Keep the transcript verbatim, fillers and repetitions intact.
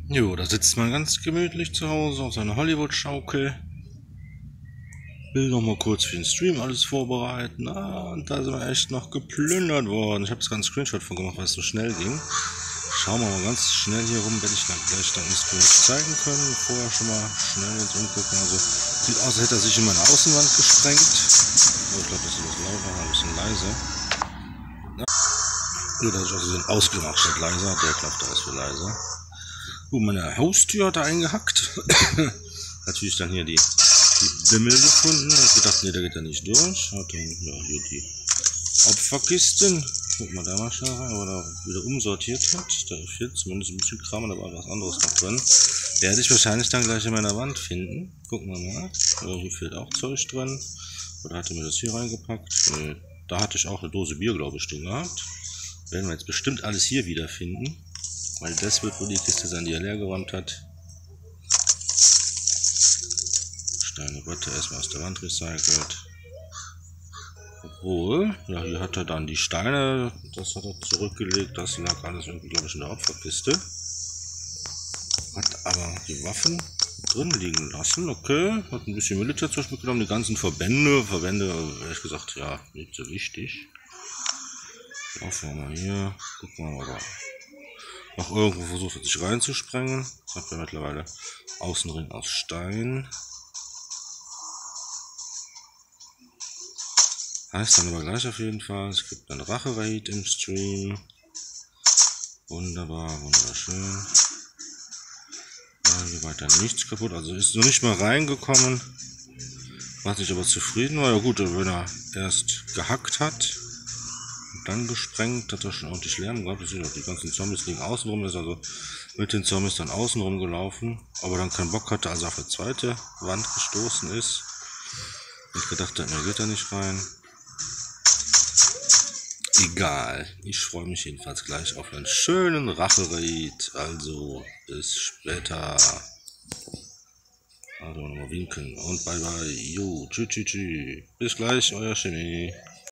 Jo, da sitzt man ganz gemütlich zu Hause auf seiner Hollywood-Schaukel. Will noch mal kurz für den Stream alles vorbereiten. Ah, und da sind wir echt noch geplündert worden. Ich habe jetzt gerade einen Screenshot von gemacht, weil es so schnell ging. Schauen wir mal ganz schnell hier rum, werde ich dann gleich dann ins Stream zeigen können. Vorher schon mal schnell jetzt umgucken. Also sieht aus, als hätte er sich in meine Außenwand gesprengt. Oh, ich glaube, das ist etwas lauter, ein bisschen leise. Ja, da ist auch so ausgemacht statt leiser. Der klappt da ist für leiser. Gut, meine Haustür hat er eingehackt. Natürlich dann hier die, die Bimmel gefunden. Hat gedacht, nee, der geht da nicht durch. Hat dann ja, hier die Opferkisten. Guck mal da mal schnell rein, aber da wieder umsortiert hat. Da fehlt zumindest ein bisschen Kram, da war was anderes noch drin. Werde ich wahrscheinlich dann gleich in meiner Wand finden. Gucken wir mal. Ja, hier fehlt auch Zeug drin. Oder hatte mir das hier reingepackt? Nee, da hatte ich auch eine Dose Bier, glaube ich, drin gehabt. Werden wir jetzt bestimmt alles hier wiederfinden. Weil das wird wohl die Kiste sein, die er leer geräumt hat. Steine, Watte erstmal aus der Wand recycelt. Obwohl, ja, hier hat er dann die Steine, das hat er zurückgelegt, das lag alles irgendwie, glaube ich, in der Opferkiste. Hat aber die Waffen drin liegen lassen, okay. Hat ein bisschen Militärzeug mitgenommen, die ganzen Verbände. Verbände, ehrlich gesagt, ja, nicht so wichtig. Laufen wir mal hier, gucken wir mal, aber noch irgendwo versucht hat, sich reinzusprengen. Ich habe ja mittlerweile Außenring aus Stein. Heißt dann aber gleich auf jeden Fall, es gibt einen Rache-Raid im Stream. Wunderbar, wunderschön. Ja, hier weiter nichts kaputt, also ist noch nicht mal reingekommen. War sich aber zufrieden, war ja gut, wenn er erst gehackt hat und dann gesprengt, hat er schon ordentlich Lärm gehabt. Das sind auch die ganzen Zombies liegen außenrum, ist also mit den Zombies dann außenrum gelaufen, aber dann keinen Bock hatte, also auf die zweite Wand gestoßen ist. Ich gedacht, er geht da nicht rein. Egal, ich freue mich jedenfalls gleich auf einen schönen Rache-Raid. Also, bis später. Also nochmal winken und bye bye. Jo, tschü tschü tschü. Bis gleich, euer Chemie.